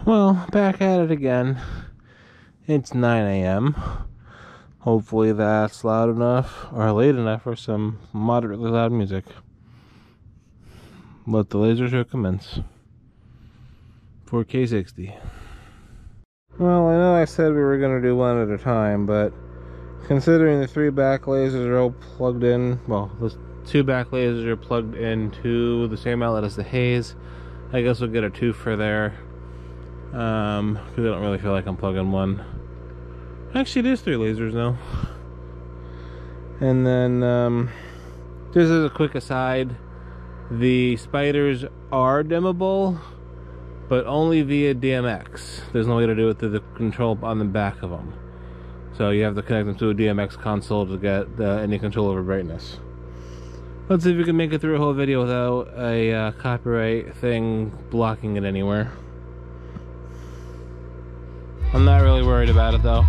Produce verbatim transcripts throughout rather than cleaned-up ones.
Well, back at it again. It's nine A M Hopefully that's loud enough, or late enough for some moderately loud music. Let the laser show commence. four K sixty. Well, I know I said we were going to do one at a time, but considering the three back lasers are all plugged in, well, the two back lasers are plugged into the same outlet as the haze, I guess we'll get a two for there. Um, because I don't really feel like I'm plugging one. Actually, it is three lasers now. And then, um, just as a quick aside, the spiders are dimmable, but only via D M X. There's no way to do it through the control on the back of them. So you have to connect them to a D M X console to get uh, any control over brightness. Let's see if we can make it through a whole video without a uh, copyright thing blocking it anywhere. I'm not really worried about it though.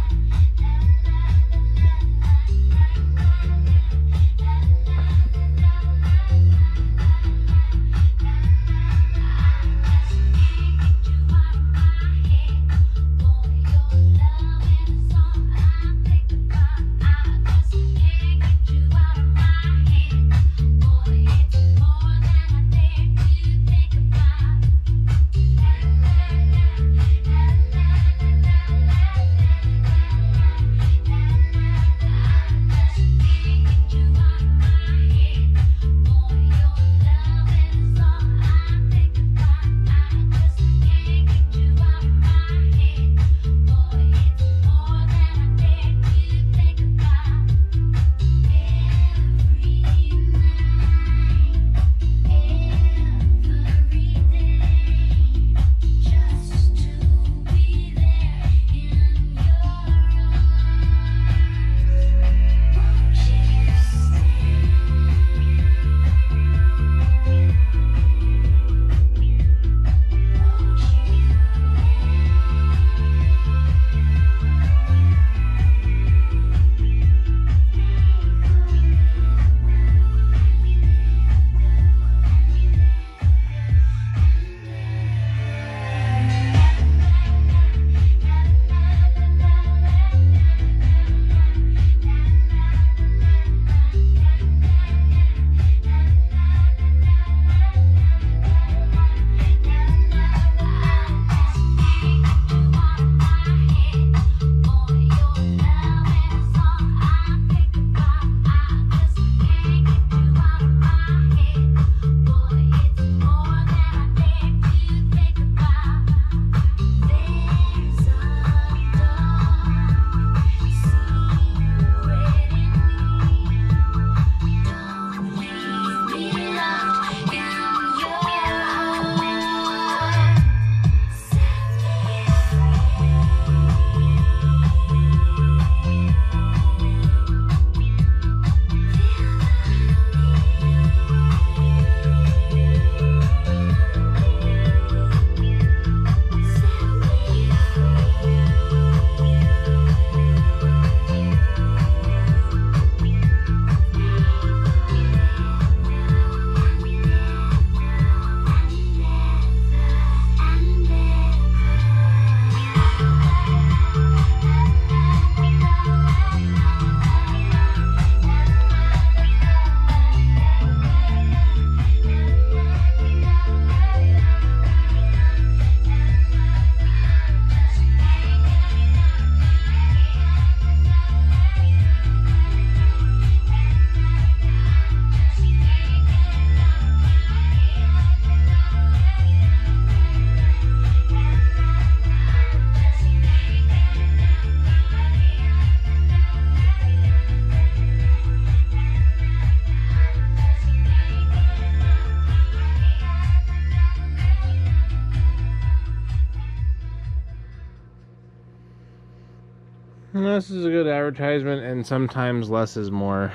This is a good advertisement, and sometimes less is more.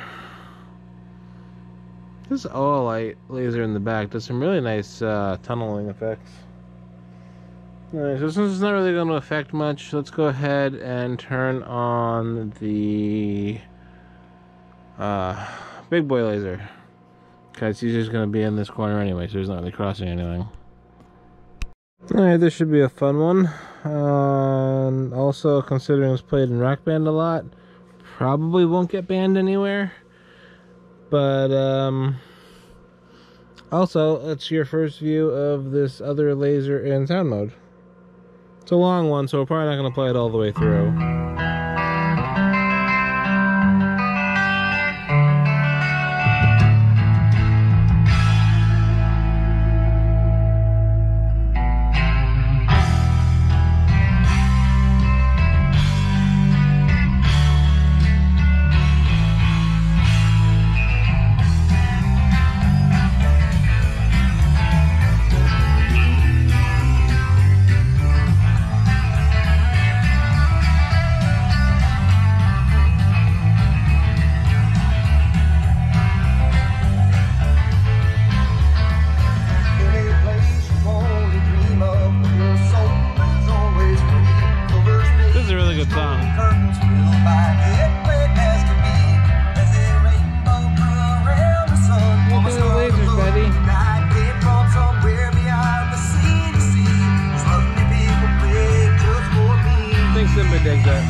This Oolite laser in the back does some really nice uh, tunneling effects. Alright, so since it's not really going to affect much, let's go ahead and turn on the uh, big boy laser. Because he's just going to be in this corner anyway, so he's not really crossing anything. Alright, this should be a fun one. Uh, and also, considering it was played in Rock Band a lot, probably won't get banned anywhere. But, um... also, it's your first view of this other laser in sound mode. It's a long one, so we're probably not going to play it all the way through. Dig that.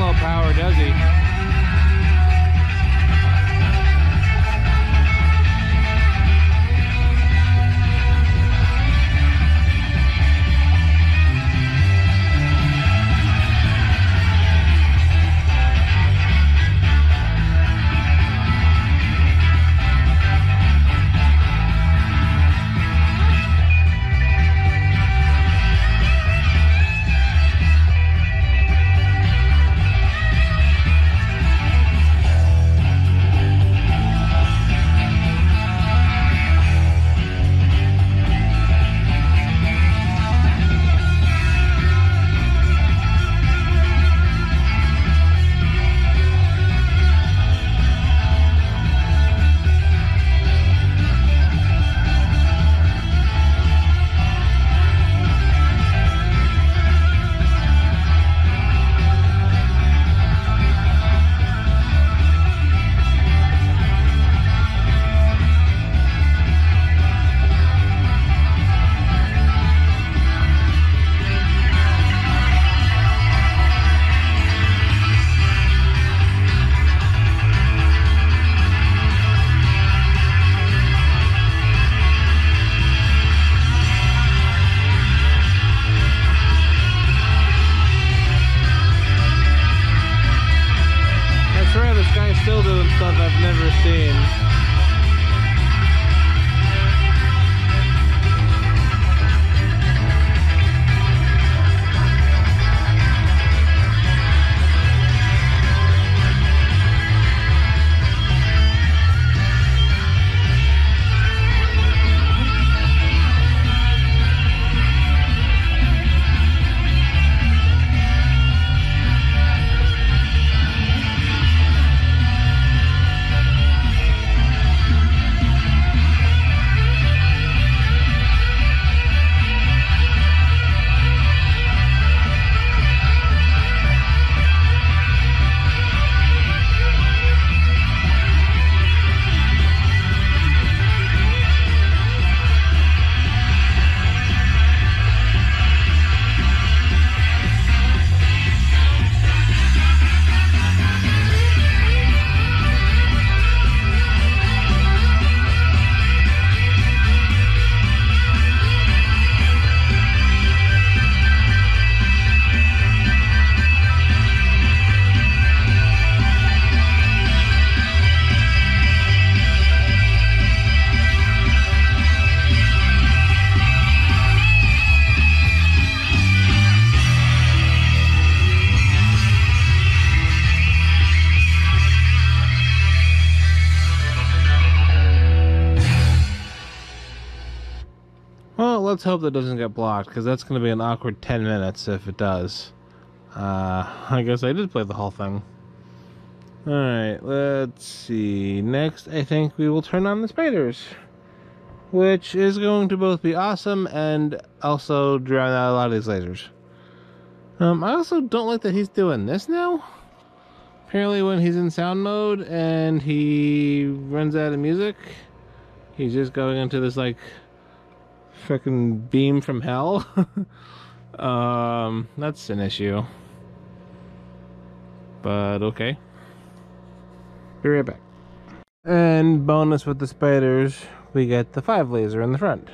low power, does he? Still doing stuff I've never seen. Well, let's hope that doesn't get blocked, because that's going to be an awkward ten minutes if it does. Uh, I guess I did play the whole thing. Alright, let's see. Next, I think we will turn on the spiders, which is going to both be awesome and also drown out a lot of these lasers. Um, I also don't like that he's doing this now. Apparently when he's in sound mode and he runs out of music, he's just going into this, like, fucking beam from hell. um, that's an issue. But okay. Be right back. And bonus with the spiders, we get the five laser in the front.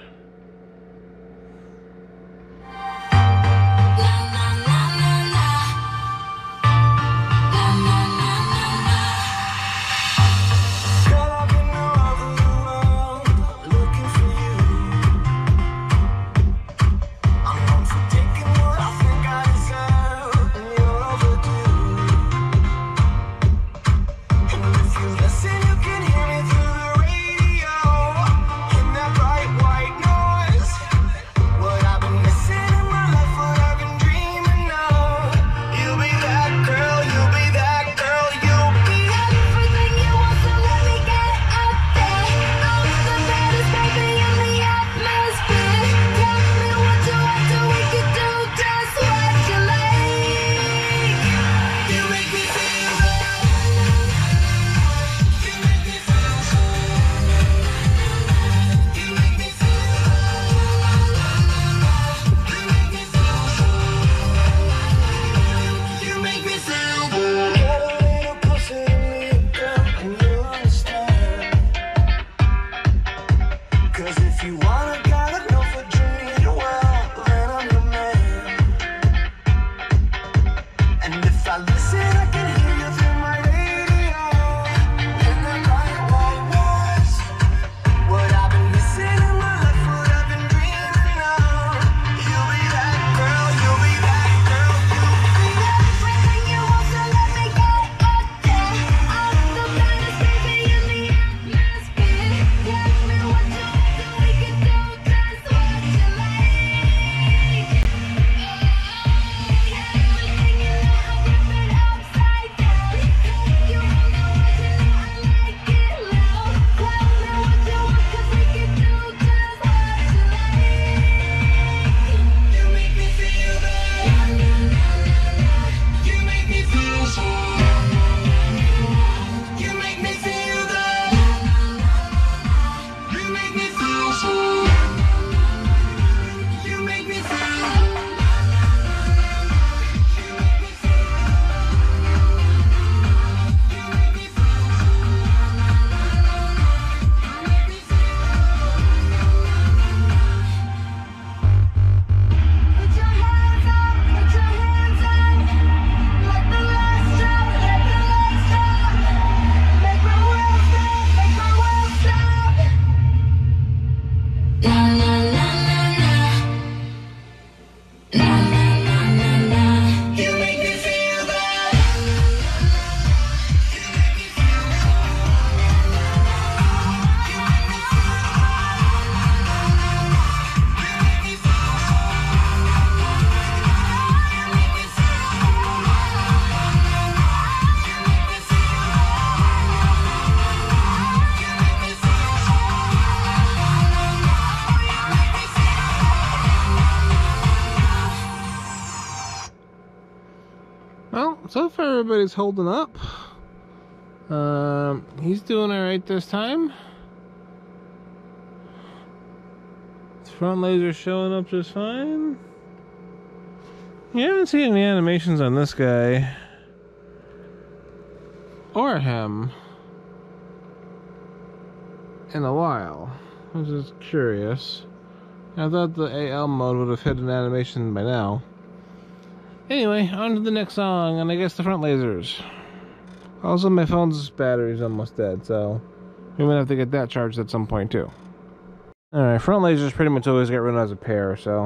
You make me feel everybody's holding up. Um, he's doing alright this time. His front laser showing up just fine. You haven't seen any animations on this guy. Or him. In a while. I was just curious. I thought the A L mode would have hit an animation by now. Anyway, on to the next song, and I guess the front lasers. Also, my phone's battery's almost dead, so we might have to get that charged at some point too. Alright, front lasers pretty much always get run as a pair, so.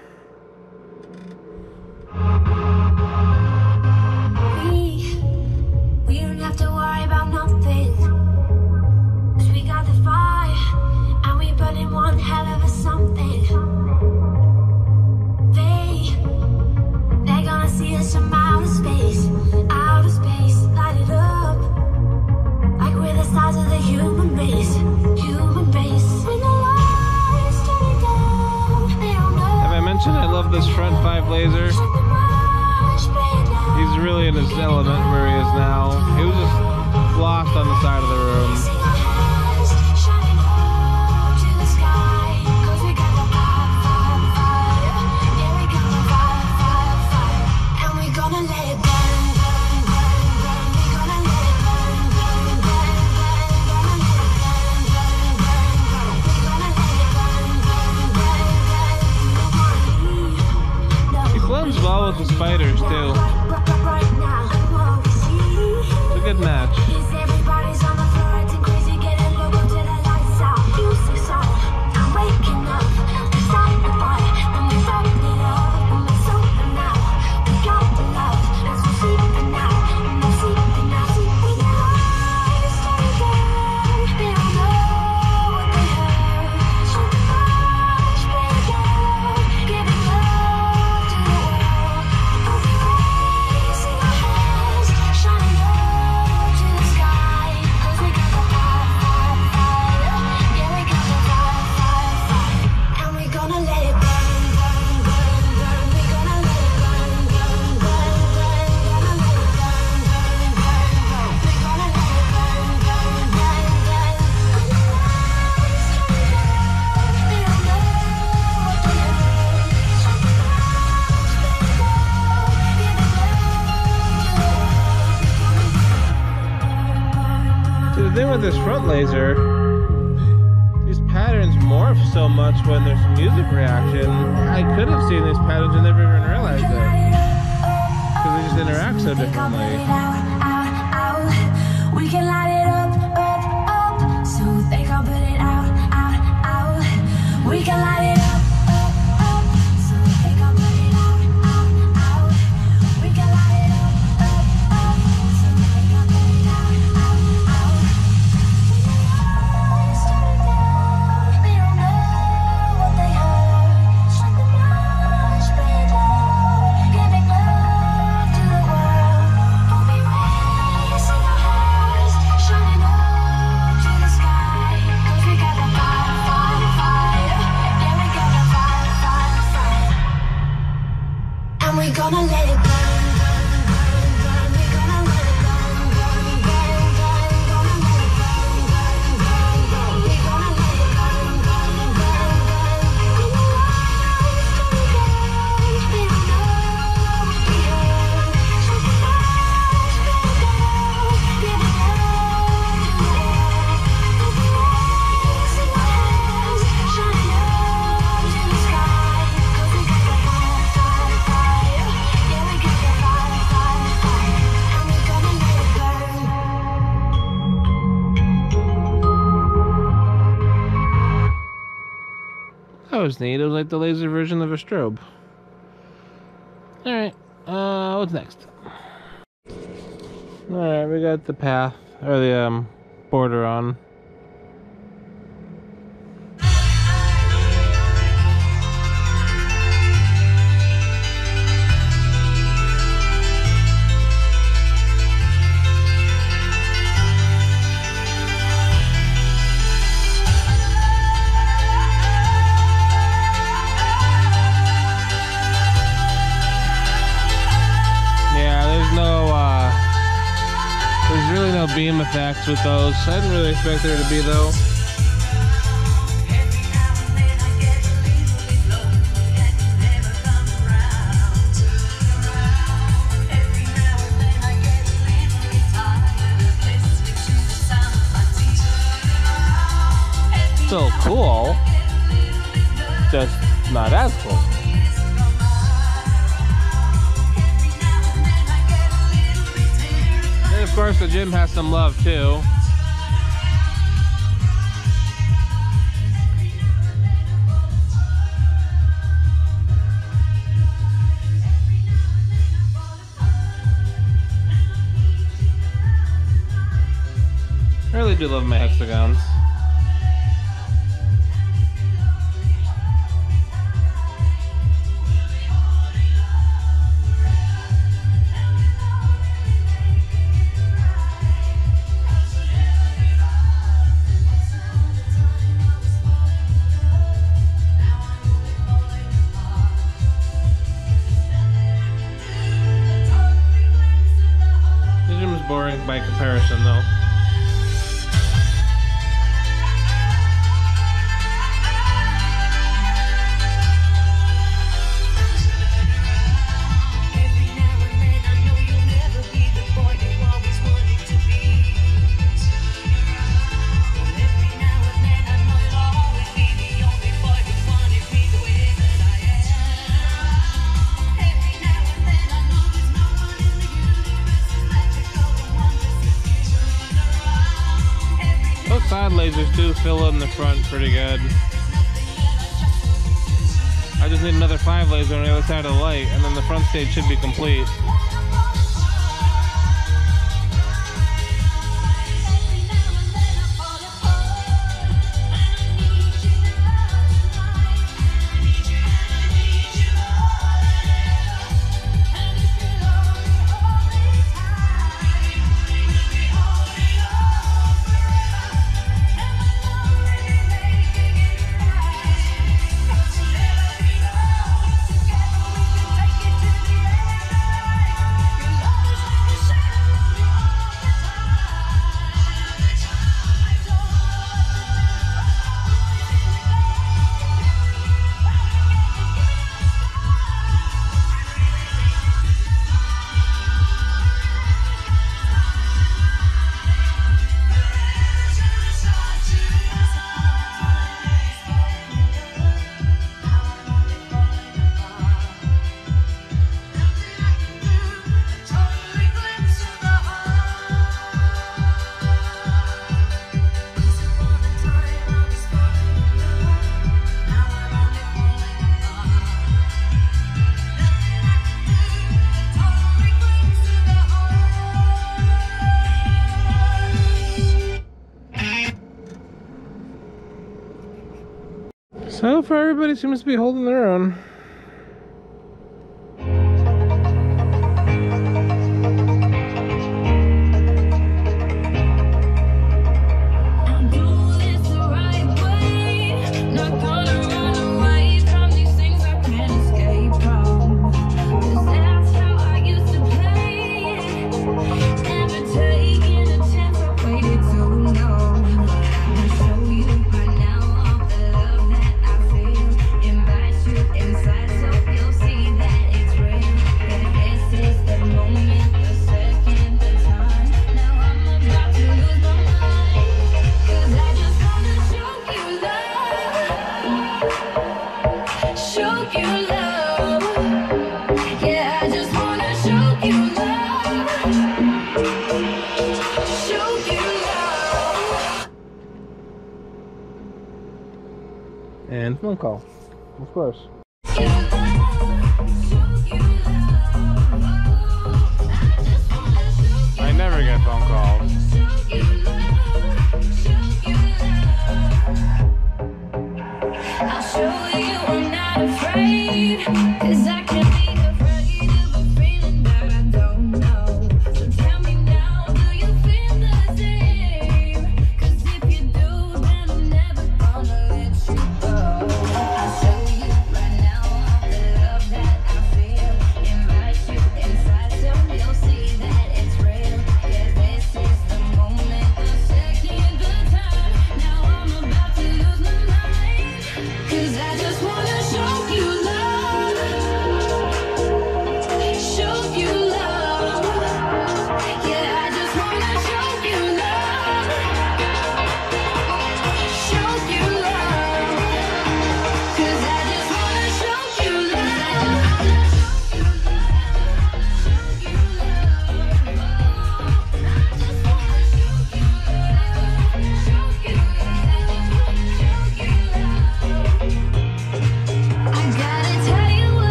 We, we don't have to worry about nothing. 'Cause we got the fire, and we burning one hell of a something. They, they're gonna see us from outer space, outer space, light it up. Like we're the size of the human race, human race. When the lights turn down, they don't know. Have I mentioned I love this front five laser? He's really in his element where he is now. He was just lost on the side of the room. Well with the spiders too. It's a good match. The thing with this front laser, these patterns morph so much when there's music reaction. I could have seen these patterns and never even realized it. Because they just interact so differently. We can light it up, up, up, so they can put it out, out, out. We can light it up, up, up, so they can put it out, out, out. We can light it up, up, up, so they can put it out, out, out. When the lights turn down, they don't know what they heard. Shut the lights, spread out, giving love to the world. Don't be raising our hands, shining up to the sky. 'Cause we got the fire, fire, fire. Yeah, we got the fire, fire, fire. And we gonna let it burn, burn, burn, burn. We gonna let it burn, burn, burn, burn. Gonna let it burn, burn, burn, burn. We gonna let it burn, burn, burn, burn. When the lights turn down, they don't know what they heard. Shut the lights, spread out, giving love to the world. Don't be raising our hands, shining up to the sky. 'Cause we got the fire, fire, fire. Yeah, we got the fire, fire, fire. And we gonna let it burn. That was neat. It was like the laser version of a strobe. Alright, uh, what's next? Alright, we got the path, or the, um, border on. Yeah, there's no, uh, beam effects with those. I didn't really expect there to be though. Still cool, just not as cool. And of course the gym has some love too. I really do love my hexagons. Boring by comparison though. Side lasers do fill in the front pretty good. I just need another five laser on the other side of the light, and then the front stage should be complete. So far, everybody seems to be holding their own. And phone call, of course. I never get phone calls. I'll show you I'm not afraid, 'cause I can be afraid of a feeling that I don't know. So tell me now, do you feel the same? 'Cause if you do, then I'm never gonna let you go. I'll show you right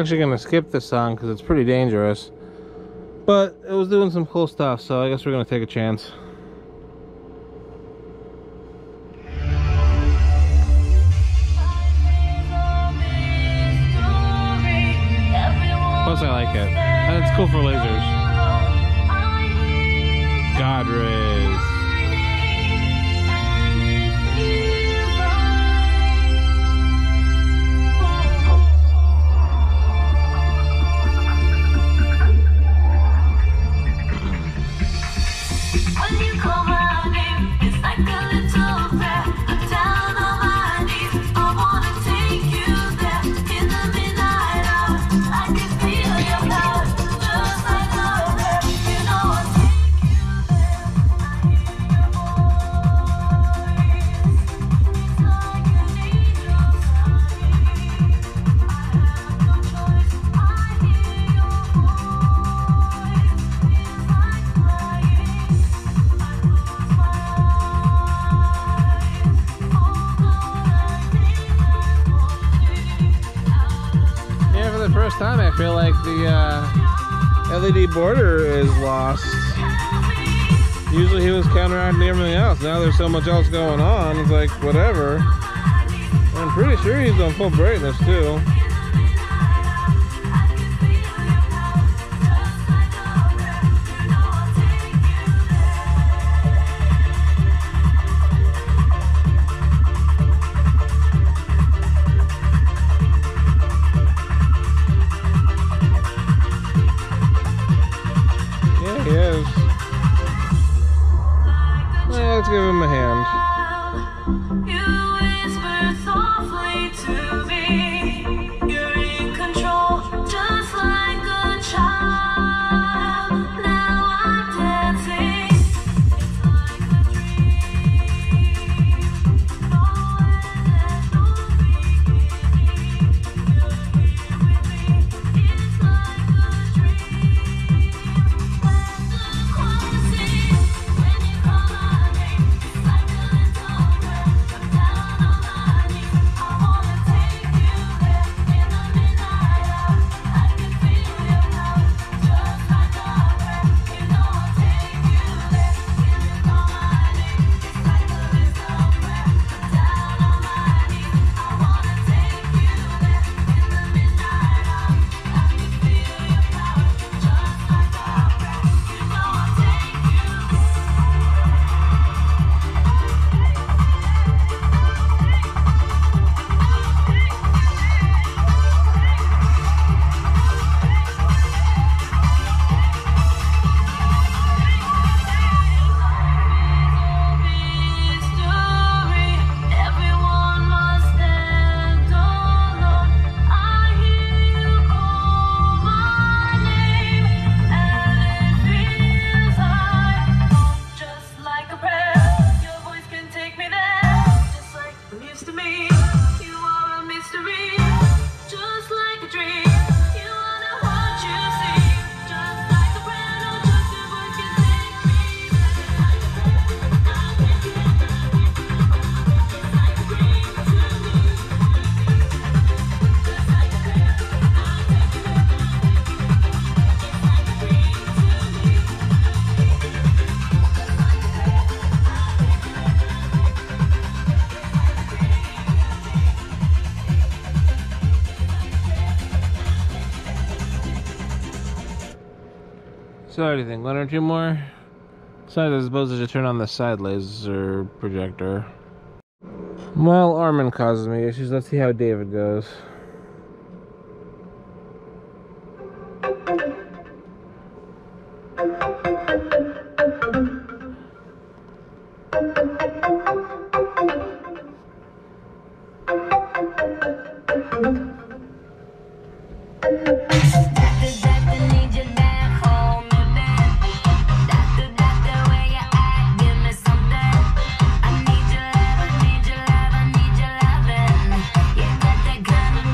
actually gonna skip this song because it's pretty dangerous. But it was doing some cool stuff, so I guess we're gonna take a chance. Plus I like it. And it's cool for lasers. Godriz. When you call my name, it's like a little prayer. I'm down on my knees. I wanna take you there in the midnight hour. I can feel your power, just like a prayer. You know I'll take you there. I hear your voice. It's like an angel sounding. I have no choice. I hear your voice. Feels like flying. Yeah, for the first time I feel like the uh, L E D border is lost. Usually he was counteracting everything else. Now there's so much else going on, it's like whatever. I'm pretty sure he's on full brightness too. Yeah, he is. Well, let's give him a hand. You whisper softly to me. You're in control, just like a child. Now I'm dancing. It's like a dream. Nowhere there's no beginning. You're here with me. It's like a dream. When the choir sings, when you call my name, it's like a little prayer. I'm down on my knees. I wanna take you there in the midnight hour. I can feel your power, just like a prayer. You know I'll take you there when you call my name. It's like a little prayer. I'm down on my knees. I wanna take you there in the midnight hour. I can feel your power, just like a prayer. You know I'll take you mystery. Everyone must stand alone. I hear you call my name, and it feels like just like a prayer. Your voice can take me there, just like you used to me. You are a mystery, just like a dream. You are the heart you see, just like a prayer. No, just your voice can take me So what do you think? One or two more? Besides, I suppose I should turn on the side laser projector. Well, Armin causes me issues. Let's see how David goes. Doctor, doctor, need you back home, you back. Doctor, doctor, where you at? Give me something. I need your love, I need your love, I need your loving. You got that kind of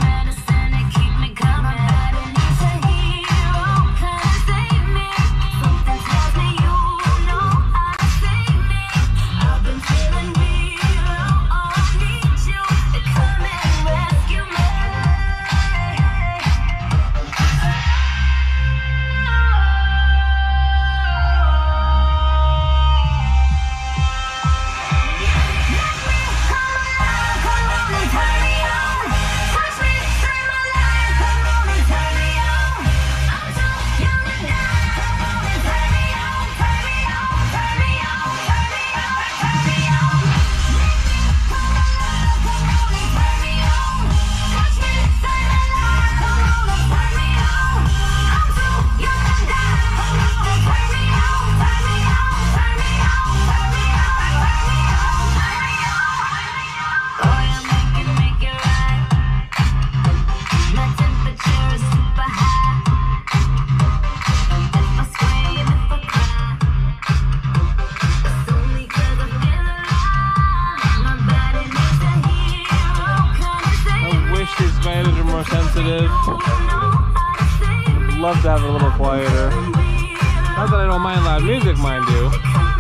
love to have it a little quieter. Not that I don't mind loud music, mind you.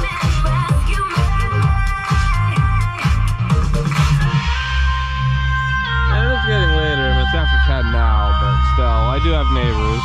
And it's getting later, and it's after ten now, but still, I do have neighbors.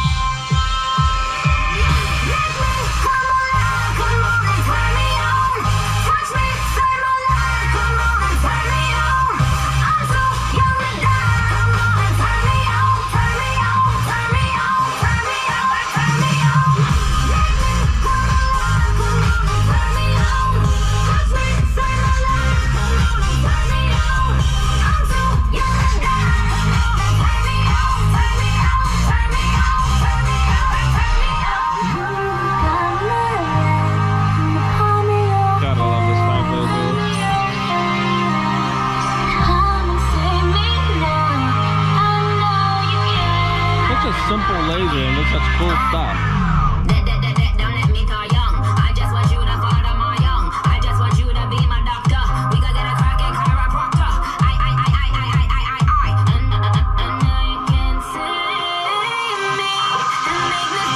Simple laser and it's such cool stuff. Don't let me call young. I just want you to father my young. I just want you to be my doctor. We gotta get a cracking chiropractor. I, I, I, I, I, I, I, I, I. And, and, and now you can see me and make me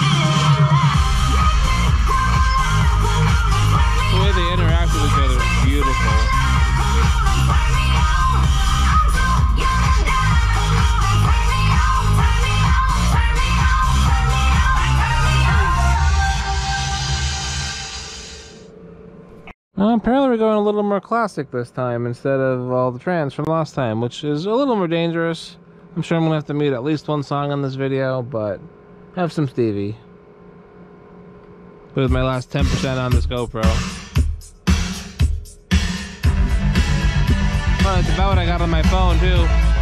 feel. The way they interact with each other is beautiful. Uh, apparently we're going a little more classic this time instead of all the trance from last time, which is a little more dangerous. I'm sure I'm going to have to mute at least one song on this video, but have some Stevie. With my last ten percent on this GoPro. Well, it's about what I got on my phone too.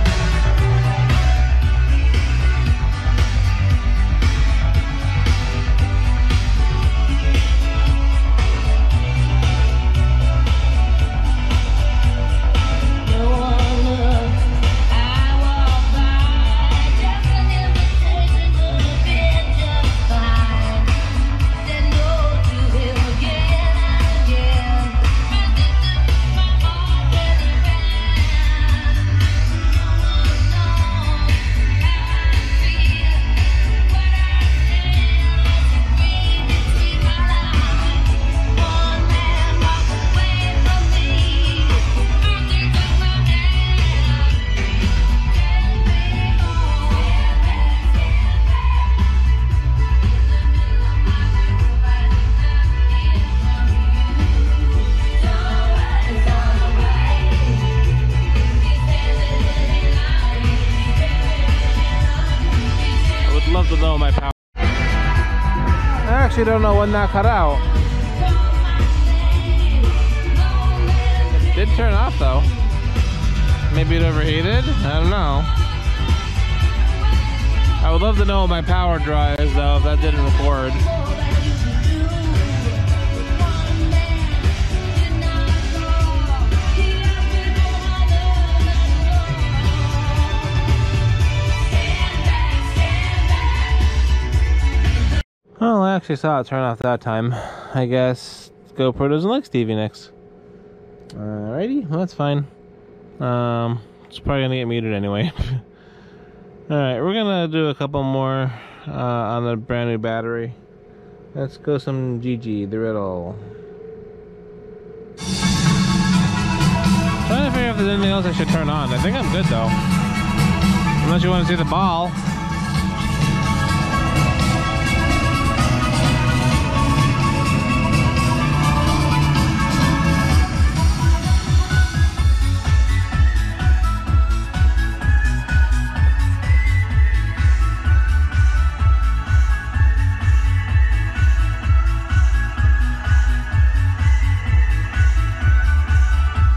Love to know my power. I actually don't know when that cut out. It did turn off though. Maybe it overheated? I don't know. I would love to know what my power draw is though if that didn't record. Well, I actually saw it turn off that time. I guess GoPro doesn't like Stevie Nicks. Alrighty, well, that's fine. Um, it's probably gonna get muted anyway. Alright, we're gonna do a couple more uh, on the brand new battery. Let's go some G G, the riddle. Trying to figure out if there's anything else I should turn on. I think I'm good though. Unless you want to see the ball.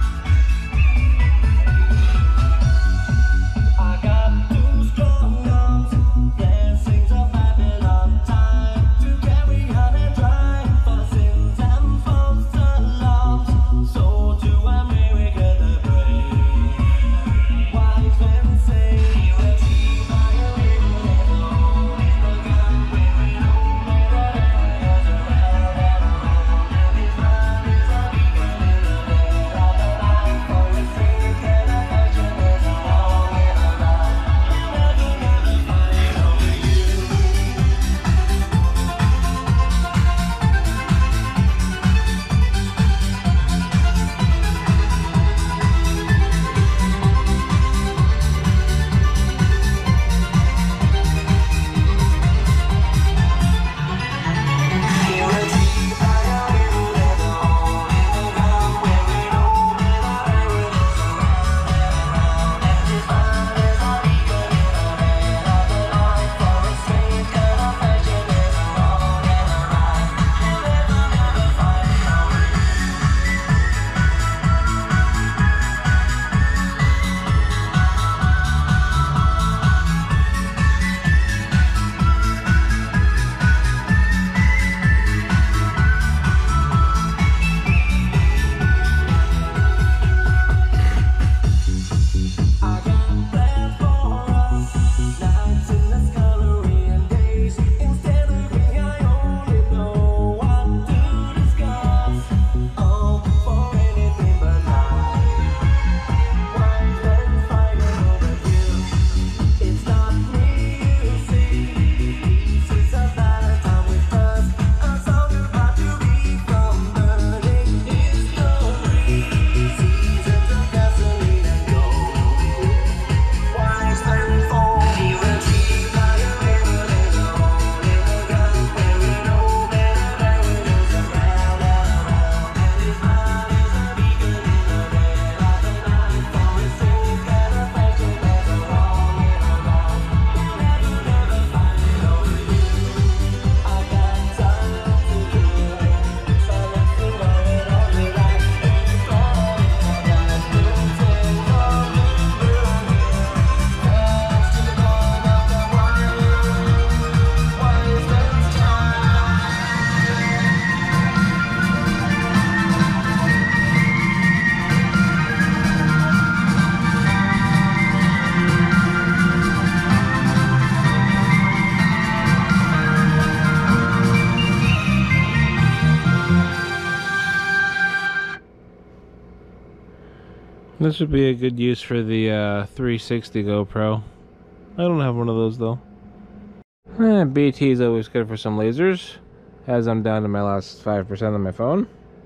I got too strong. This would be a good use for the uh, three sixty GoPro. I don't have one of those though. Eh, B T is always good for some lasers, as I'm down to my last five percent on my phone.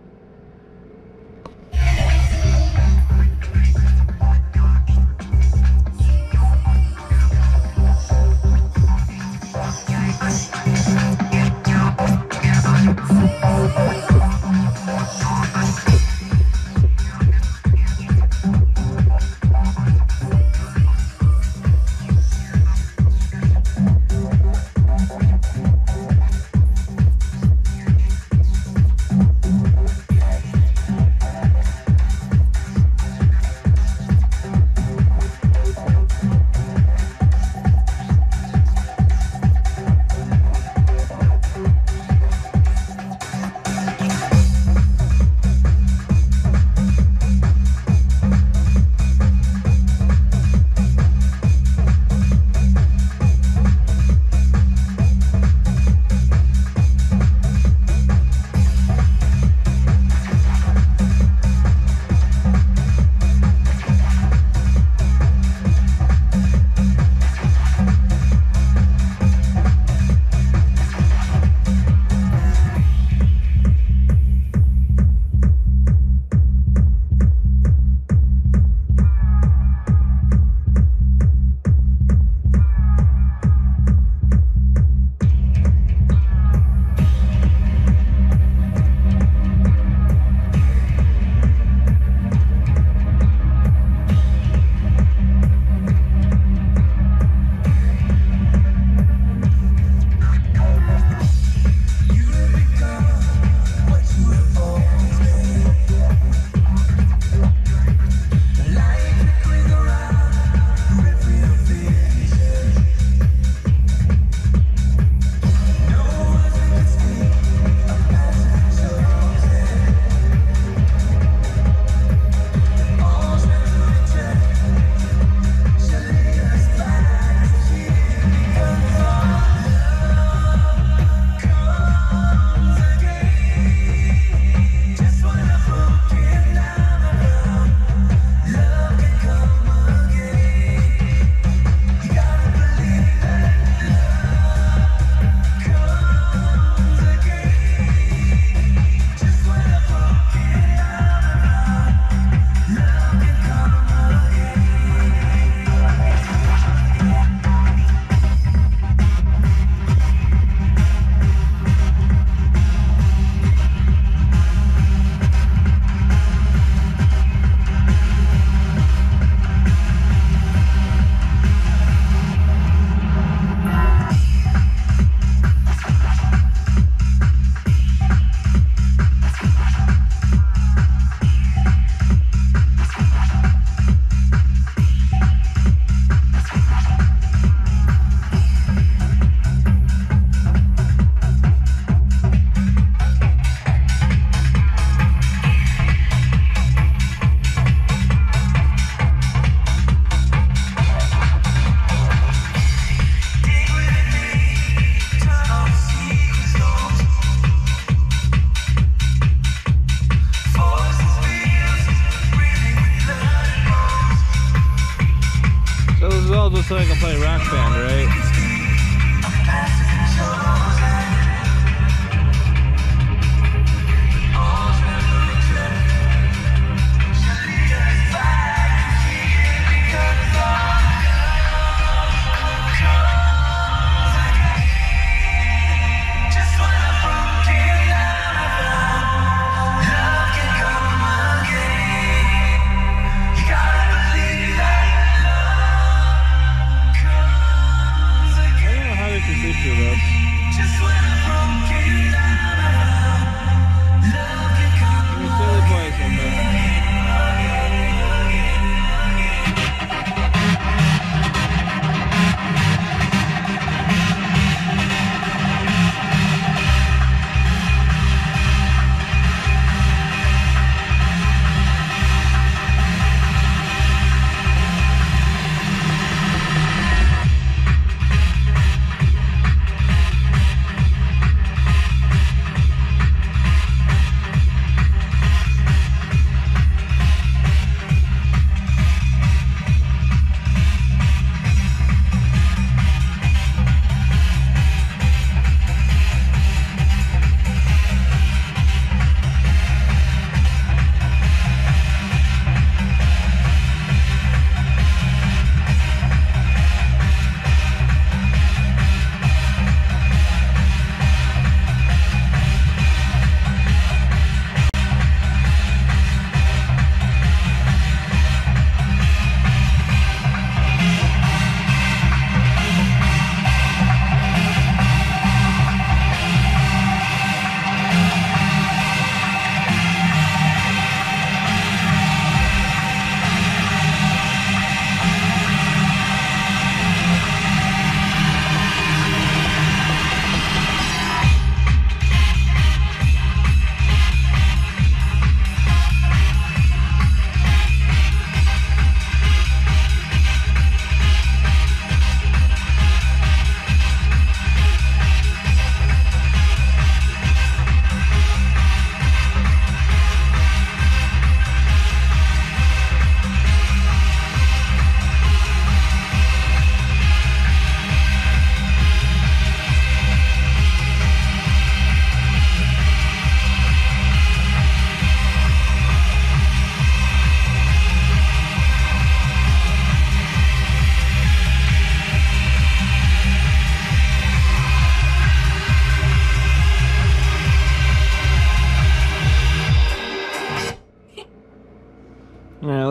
So I can play Rock Band, right?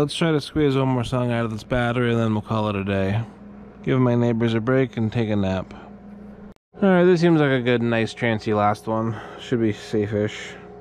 let's try to squeeze one more song out of this battery and then we'll call it a day. Give my neighbors a break and take a nap. Alright, this seems like a good, nice, trancey last one. Should be safe-ish.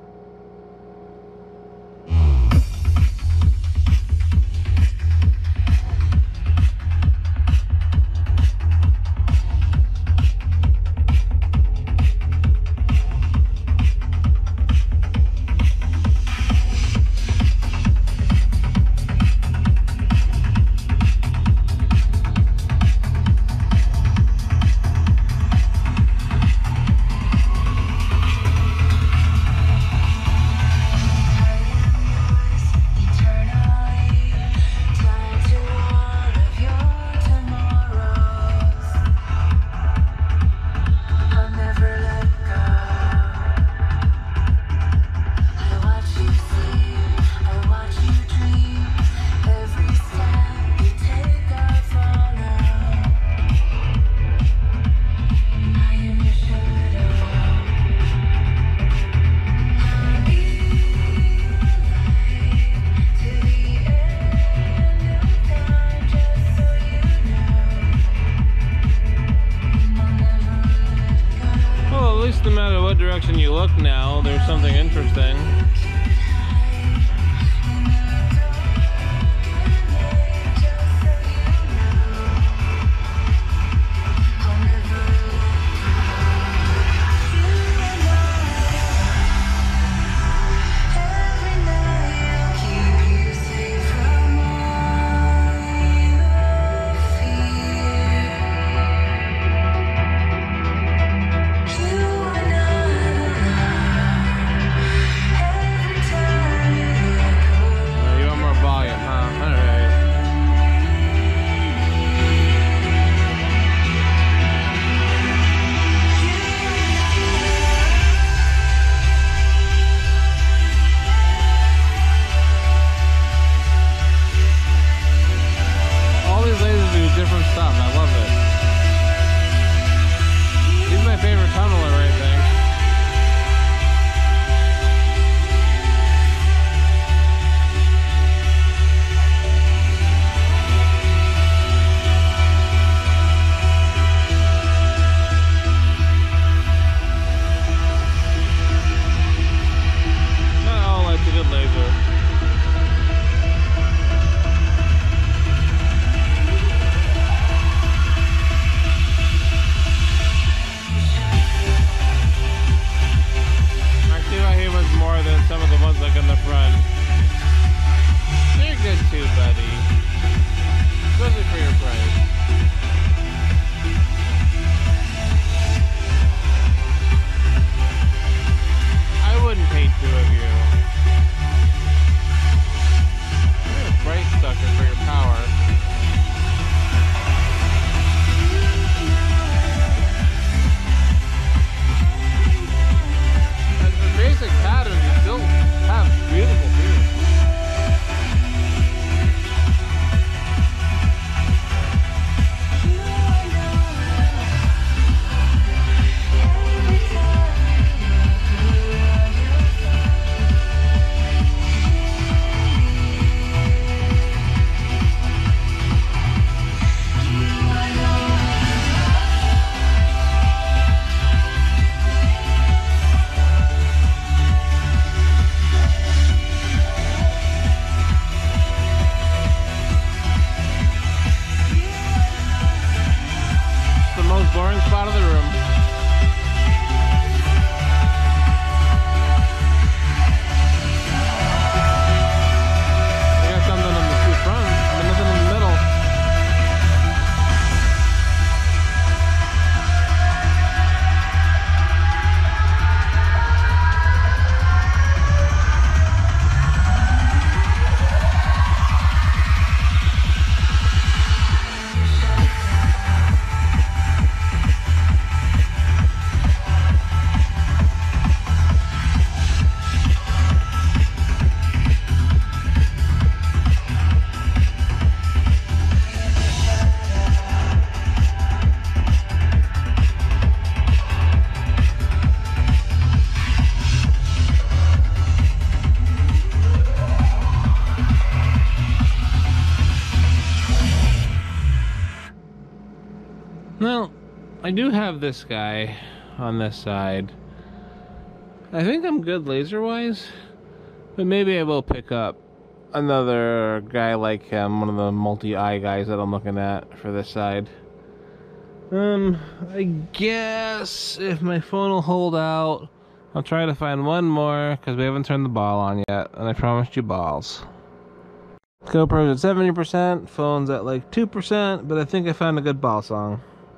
No matter what direction you look now, there's something interesting. do have this guy on this side. I think I'm good laser-wise, but maybe I will pick up another guy like him, one of the multi-eye guys that I'm looking at for this side. Um, I guess if my phone will hold out, I'll try to find one more, because we haven't turned the ball on yet, and I promised you balls. GoPro's at seventy percent, phone's at like two percent, but I think I found a good ball song.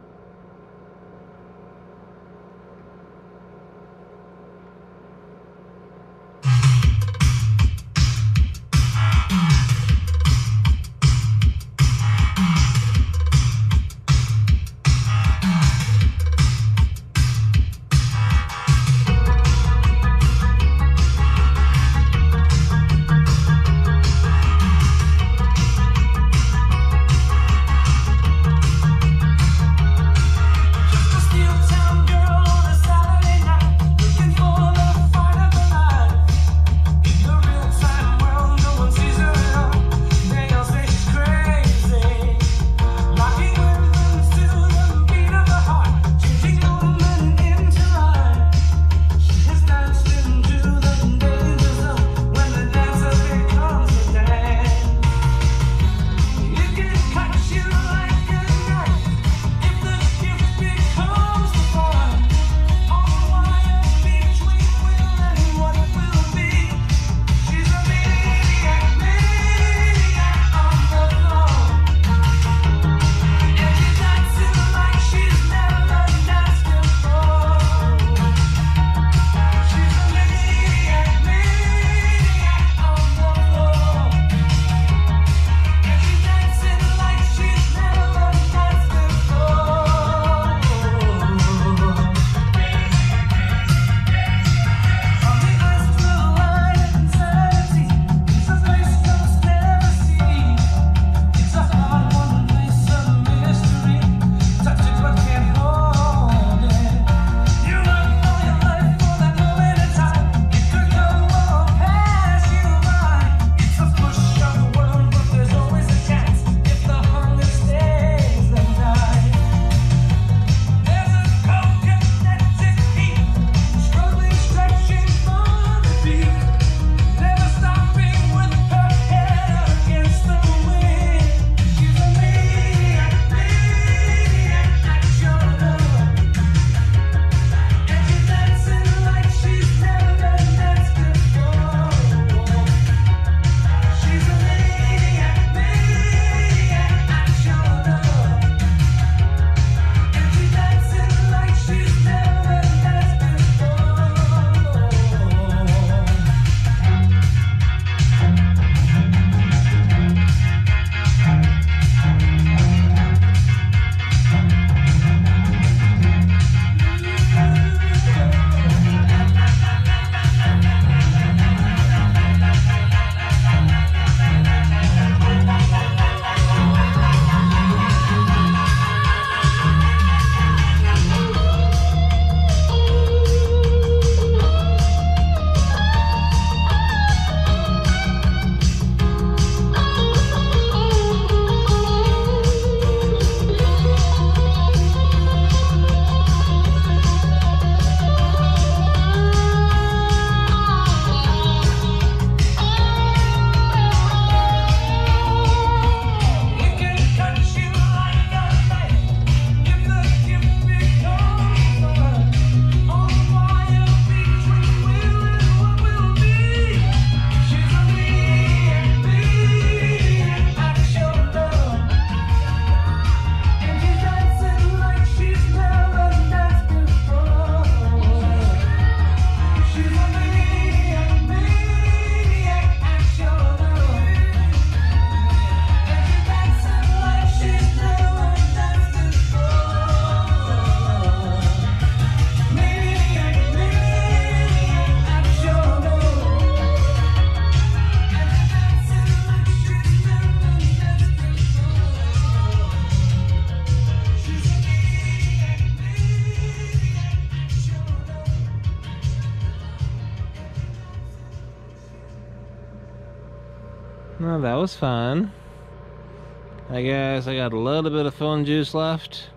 Well, that was fun. I guess I got a little bit of phone juice left.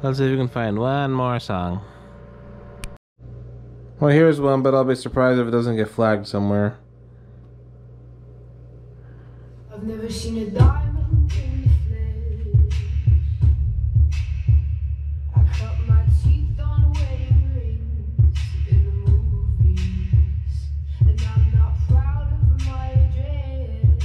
Let's see if we can find one more song. Well, here's one, but I'll be surprised if it doesn't get flagged somewhere. I've never seen a diamond in the flesh. I cut my teeth on wedding rings in the movies, and I'm not proud of my address.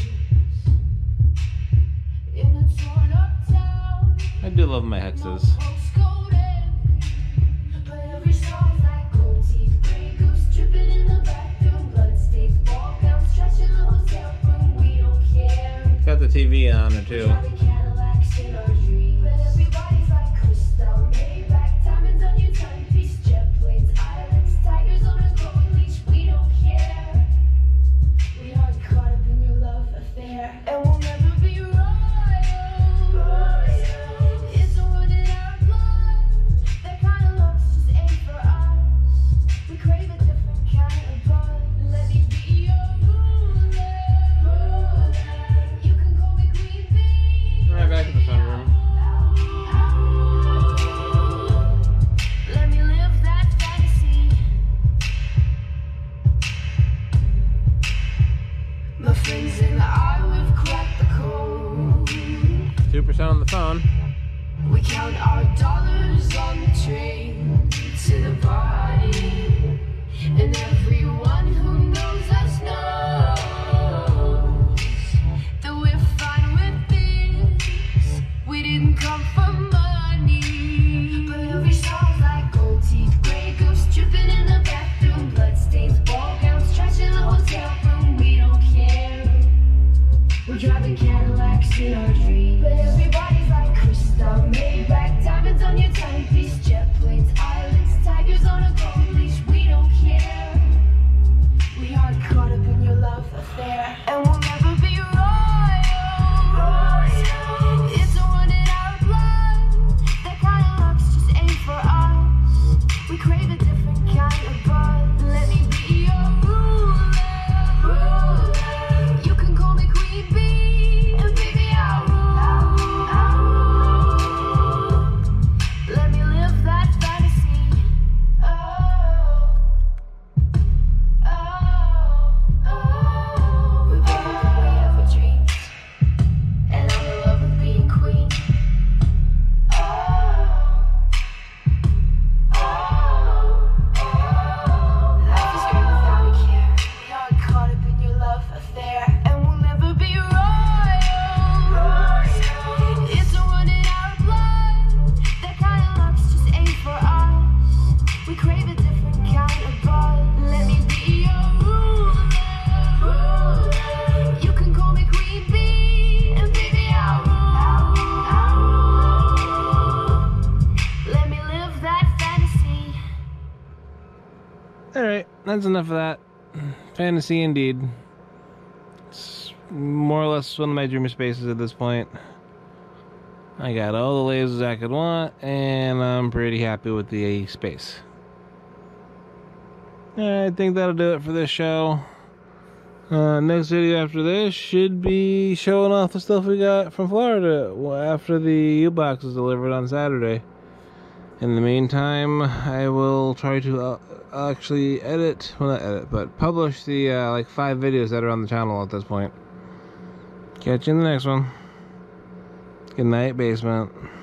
In a torn up town, I do love my hexes. postcode empty, but every song's like gold teeth, gray goose dripping in the bathroom, bloodstains, ball gowns, trash in the hotel room. We don't care. Got the T V on it too. Driving Cadillacs in our dreams, but everybody's like crystal, Maybach, diamonds on your timepiece, jet planes, islands, tigers on a gold leash. We don't care. We aren't caught up in your love affair, and we'll never be royal. Royal. It's one in our blood. That kind of luck's just ain't for us. We crave a different kind of buzz. Let me be your ruler. Ruler. You can call me Queen Bee. Right back in the sunroom. Let me live that fantasy. My friends and I, we've cracked the code. Two percent on the phone. We count our dollars on the train to the party. And everyone who knows us knows that we're fine with this. We didn't come for money, but every song's like gold teeth, gray goose dripping in the bathroom, bloodstains, ball gowns, trash in the hotel room. We don't care. We're driving Cadillacs in our dreams, but everybody's like crystal, Maybach, diamonds on your timepiece, jet planes, islands, tigers on a gold leash. We don't care. We aren't caught up in your love affair, and we'll never be royal. Royal. It's a one in our blood. That kind of luck's just ain't for us. We crave a different kind of buzz. Let me be your ruler. Ruler. You can call me Queen Bee, and baby I'll rule. I'll rule. Let me live that fantasy. Oh. Oh, oh, we're better than we ever dreamed, and I'm in love with being queen. Oh, oh, oh, life is great without a care. We aren't caught up in your love affair, and we'll never be royal. Royal. It's a one in our blood. That kind of luck's just ain't for us. We crave a different kind of buzz. Let me be your ruler. Ruler. You can call me Queen Bee, and baby I'll rule. I'll rule. Let me live that fantasy. Alright, that's enough of that. Fantasy indeed. It's more or less one of my dream spaces at this point. I got all the lasers I could want, and I'm pretty happy with the space. I think that'll do it for this show. Uh, next video after this should be showing off the stuff we got from Florida after the U-Box is delivered on Saturday. In the meantime, I will try to uh, actually edit, well not edit, but publish the uh, like five videos that are on the channel at this point. Catch you in the next one. Good night, basement.